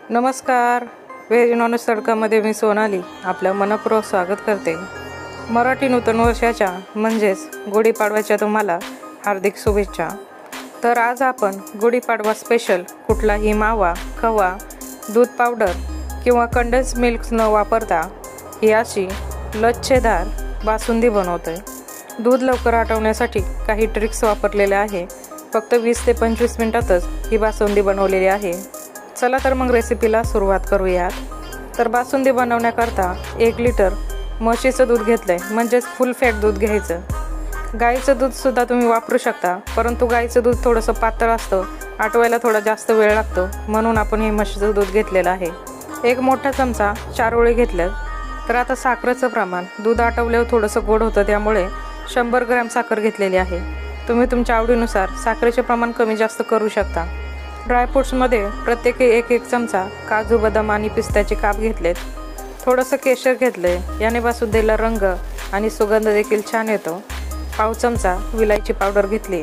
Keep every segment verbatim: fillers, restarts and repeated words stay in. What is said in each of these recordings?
नमस्कार, veg non veg तडकामध्ये मी सोनाली आपलं मनपूर्वक स्वागत करते। मराठी नूतन वर्षाच्या म्हणजेच गुढीपाडव्याच्या तुम्हाला हार्दिक शुभेच्छा। तर आज आपण गुढीपाडवा स्पेशल कुठलाही मावा, खवा, दूध पावडर किंवा कंडेन्स मिल्क न वापरता ही अशी लच्छेदार बासुंदी बनवतोय। दूध लवकर आटवण्यासाठी काही ट्रिक्स वापरलेल्या आहे। फक्त वीस ते पंचवीस मिनिटातच ही बासुंदी बनवलेली आहे। चला तर मग रेसिपीला सुरुवात करूयात। तर बासुंदी बनवण्याकरता एक लिटर म्हशीचं दूध घेतलंय, म्हणजेच फुल फॅट दूध घ्यायचं। गाईचं दूध सुद्धा तुम्ही वापरू शकता, परंतु गाईचं दूध थोडंसं पातळ असतं, आटवायला थोडा जास्त वेळ लागतो, म्हणून आपण हे म्हशीचं दूध घेतलेलं आहे। एक मोठा चमचा चारोळी घेतलं। तर आता साखरेचं प्रमाण, दूध आटवल्यावर थोडंसं गोड होतं, त्यामुळे शंभर ग्रॅम साखर घेतलेली आहे। तुम्ही तुमच्या आवडीनुसार साखरेचे प्रमाण कमी जास्त करू शकता। ड्रायफ्रूट्समध्ये प्रत्येकी एक एक चमचा काजू, बदाम आणि पिस्त्याचे काप घेतलेत। थोडंसं केशर घेतले, याने बासुंदीला रंग आणि सुगंध देखील छान येतो। पाव चमचा विलायची पावडर घेतली।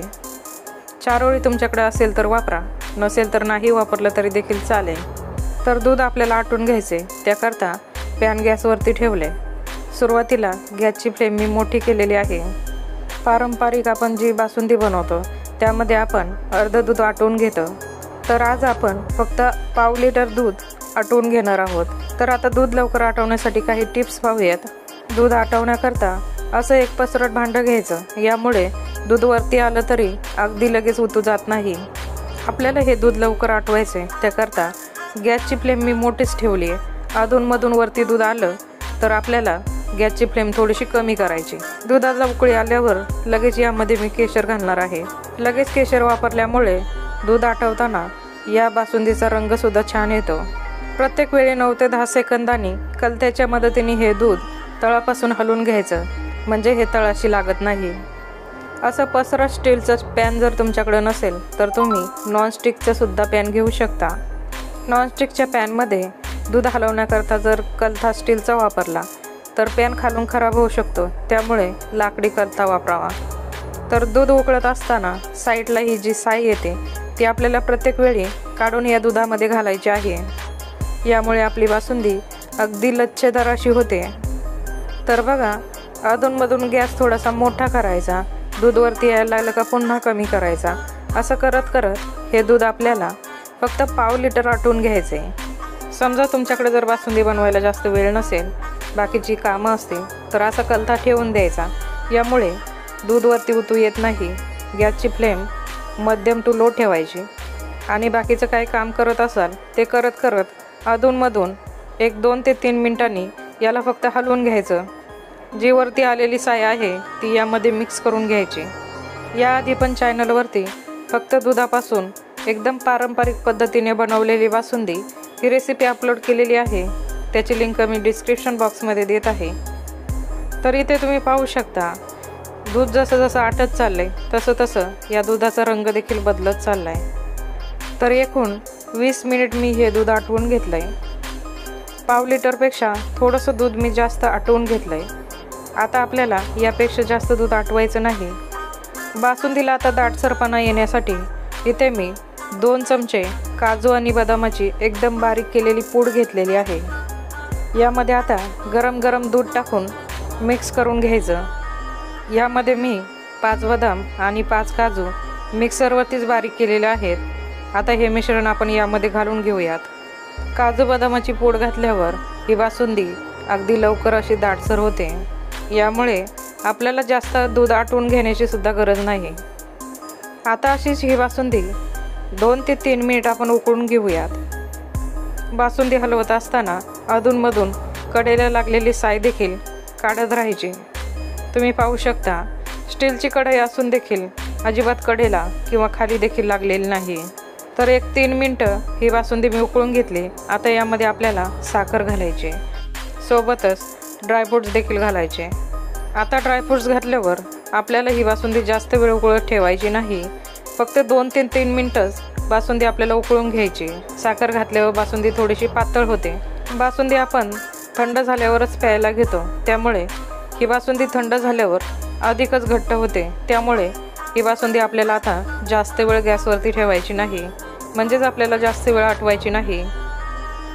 चारोळी तुमच्याकडे असेल तर वापरा, नसेल तर नाही वापरलं तरी देखील चालेल। तर दूध आपल्याला आटून घ्यायचे, त्याकरता पॅन गॅसवरती ठेवले। सुरुवातीला गॅसची फ्लेम मी मोठी केलेली आहे। पारंपरिक आपण जी बासुंदी बनवतो त्यामध्ये आपण अर्ध दूध आटवून घेतो। तर आज आपण फक्त पाव लिटर दूध आटवून घेणार आहोत। तर आता दूध लवकर आटवण्यासाठी काही टिप्स पाहूयात। दूध आटवण्याकरता असं एक पसरट भांडं घ्यायचं, यामुळे दूध वरती आलं तरी अगदी लगेच उतू जात नाही। आपल्याला हे दूध लवकर आटवायचे, त्याकरता गॅसची फ्लेम मी मोठीच ठेवली आहे। अधूनमधून वरती दूध आलं तर आपल्याला गॅसची फ्लेम थोडीशी कमी करायची। दुधाला उकळी आल्यावर लगेच यामध्ये मी केशर घालणार आहे। लगेच केशर वापरल्यामुळे दूध आटवताना या बासुंदीचा रंग सुद्धा छान येतो। प्रत्येक वेळी नऊ ते दहा सेकंदांनी कलत्याच्या मदतीने हे दूध तळापासून हलवून घ्यायचं, म्हणजे हे तळाशी लागत नाही। असं पसरट स्टीलचं पॅन जर तुमच्याकडे नसेल तर तुम्ही नॉनस्टिकचं सुद्धा पॅन घेऊ शकता। नॉनस्टिकच्या पॅनमध्ये दूध हलवण्याकरता जर कलथा स्टीलचा वापरला तर पॅन खालून खराब होऊ शकतो, त्यामुळे लाकडी कलथा वापरावा। तर दूध उकळत असताना साईडला ही जी साई येते ती आपल्याला प्रत्येक वेळी काढून या दुधामध्ये घालायची आहे। यामुळे आपली बासुंदी अगदी लच्छेदार अशी होते। तर बघा, अधूनमधून गॅस थोडासा मोठा करायचा, दूध वरती यायला लागलं का पुन्हा कमी करायचा। असं करत करत हे दूध आपल्याला फक्त पाव लिटर आटवून घ्यायचे। समजा तुमच्याकडे जर बासुंदी बनवायला जास्त वेळ नसेल, बाकीची कामं असतील, तर असा कलथा ठेवून द्यायचा, यामुळे दूध वरती उतू येत नाही। गॅसची फ्लेम मध्यम टू लो ठेवायची आणि बाकीचं काय काम करत असाल ते करत करत अधूनमधून एक दोन ते तीन मिनिटांनी याला फक्त हलवून घ्यायचं। जी वरती आलेली साय आहे ती यामध्ये मिक्स करून घ्यायची। याआधी पण चॅनलवरती फक्त दुधापासून एकदम पारंपरिक पद्धतीने बनवलेली बासुंदी ही रेसिपी अपलोड केलेली आहे, त्याची लिंक मी डिस्क्रिप्शन बॉक्समध्ये देत आहे। तर इथे तुम्ही पाहू शकता, दूध जसं जसं आटत चाललंय तसं तसं या दुधाचा रंग देखील बदलत चाललाय। तर एकूण वीस मिनिट मी हे दूध आटवून घेतलंय। पाव लिटरपेक्षा थोडंसं दूध मी जास्त आटवून घेतलंय। आता आपल्याला यापेक्षा जास्त दूध आटवायचं नाही। बासुंदीला आता दाटसरपणा येण्यासाठी इथे मी दोन चमचे काजू आणि बदामाची एकदम बारीक केलेली पूड घेतलेली आहे। यामध्ये आता गरम गरम दूध टाकून मिक्स करून घ्यायचं। यामध्ये मी पाच बदाम आणि पाच काजू मिक्सरवरतीच बारीक केलेले आहेत। आता हे मिश्रण आपण यामध्ये घालून घेऊयात। काजू बदामाची पूड घातल्यावर ही बासुंदी अगदी लवकर अशी दाटसर होते, यामुळे आपल्याला जास्त दूध आटवून घेण्याची सुद्धा गरज नाही। आता अशीच ही बासुंदी दोन ते तीन मिनिट आपण उकळून घेऊयात। बासुंदी हलवत असताना अधूनमधून कडेला लागलेली साय देखील काढत राहायची। तुम्ही पाहू शकता, स्टीलची कढई असून देखील अजिबात कडेला किंवा खाली देखील लागलेली नाही। तर एक तीन मिनटं ही बासुंदी मी उकळून घेतली। आता यामध्ये आपल्याला साखर घालायची, सोबतच ड्रायफ्रूट्स देखील घालायचे। आता ड्रायफ्रूट्स घातल्यावर आपल्याला ही बासुंदी जास्त वेळ उकळत ठेवायची नाही, फक्त दोन ते तीन मिनटंच बासुंदी आपल्याला उकळून घ्यायची। साखर घातल्यावर बासुंदी थोडीशी पातळ होते। बासुंदी आपण थंड झाल्यावरच प्यायला घेतो, त्यामुळे ही बासुंदी थंड झाल्यावर अधिकच घट्ट होते। त्यामुळे ही बासुंदी आपल्याला आता जास्त वेळ गॅसवरती ठेवायची नाही, म्हणजेच आपल्याला जास्त वेळ आटवायची नाही।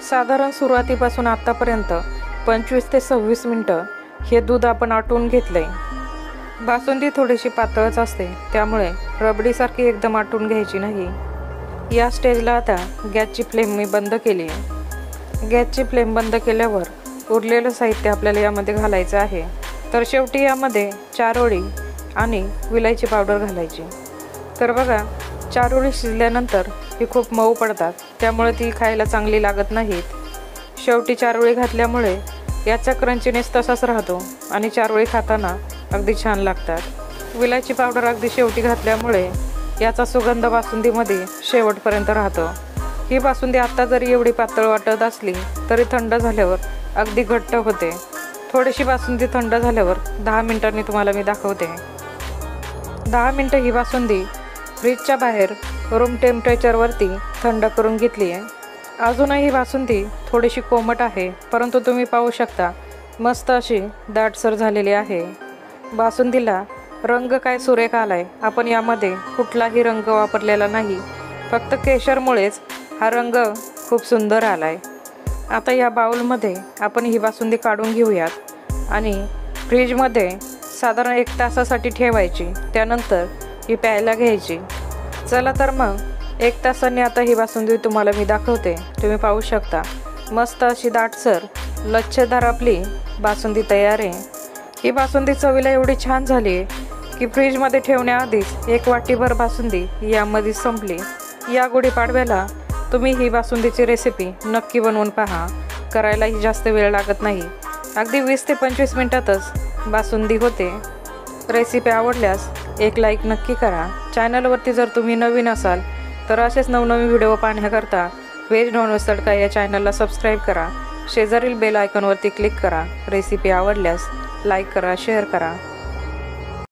साधारण सुरुवातीपासून आत्तापर्यंत पंचवीस ते सव्वीस मिनटं हे दूध आपण आटवून घेतलं आहे। बासुंदी थोडीशी पातळच असते, त्यामुळे रबडीसारखी एकदम आटवून घ्यायची नाही। या स्टेजला आता गॅसची फ्लेम मी बंद केली आहे। गॅसची फ्लेम बंद केल्यावर उरलेलं साहित्य आपल्याला यामध्ये घालायचं आहे। तर शेवटी यामध्ये चार ओळी आणि विलायची पावडर घालायची। तर बघा, चार ओळी शिजल्यानंतर ही खूप मऊ पडतात, त्यामुळे ती खायला चांगली लागत नाहीत। शेवटी चार ओळी घातल्यामुळे याचा क्रंचीनेस तसाच राहतो आणि चार ओळी खाताना अगदी छान लागतात। विलायची पावडर अगदी शेवटी घातल्यामुळे याचा सुगंध बासुंदीमध्ये शेवटपर्यंत राहतो। ही बासुंदी आत्ता जरी एवढी पातळ वाटत असली तरी थंड झाल्यावर अगदी घट्ट होते। थोडीशी बासुंदी थंड झाल्यावर दहा मिनिटांनी तुम्हाला मी दाखवते। दहा मिनटं ही बासुंदी फ्रीजच्या बाहेर रूम टेम्परेचरवरती थंड करून घेतली आहे। अजूनही ही बासुंदी थोडीशी कोमट आहे, परंतु तुम्ही पाहू शकता मस्त अशी दाटसर झालेली आहे। बासुंदीला रंग काय सुरेख आलाय। आपण यामध्ये कुठलाही रंग वापरलेला नाही, फक्त केशरमुळेच हा रंग खूप सुंदर आलाय। आता या बाउलमध्ये आपण ही बासुंदी काढून घेऊयात आणि फ्रीजमध्ये साधारण एक तासासाठी ठेवायची, त्यानंतर ही प्यायला घ्यायची। चला तर मग एक तासाने आता ही बासुंदी तुम्हाला मी दाखवते। तुम्ही पाहू शकता मस्त अशी दाटसर लच्छेदार आपली बासुंदी तयार आहे। ही बासुंदी चवीला एवढी छान झाली की फ्रीजमध्ये ठेवण्याआधीच एक वाटीभर बासुंदी यामध्ये संपली। या गुढीपाडव्याला तुम्ही ही बासुंदीची रेसिपी नक्की बनवून पहा। करायलाही जास्त वेळ लागत नाही, अगदी वीस ते पंचवीस मिनिटातच बासुंदी होते। रेसिपी आवडल्यास एक लाईक नक्की करा। चॅनलवरती जर तुम्ही नवीन असाल तर असेच नवनवीन व्हिडिओ पाहण्याकरता व्हेज नॉनव्हेज तडका या चॅनलला सबस्क्राईब करा। शेजारील बेल आयकॉनवरती क्लिक करा। रेसिपी आवडल्यास लाईक करा, शेअर करा।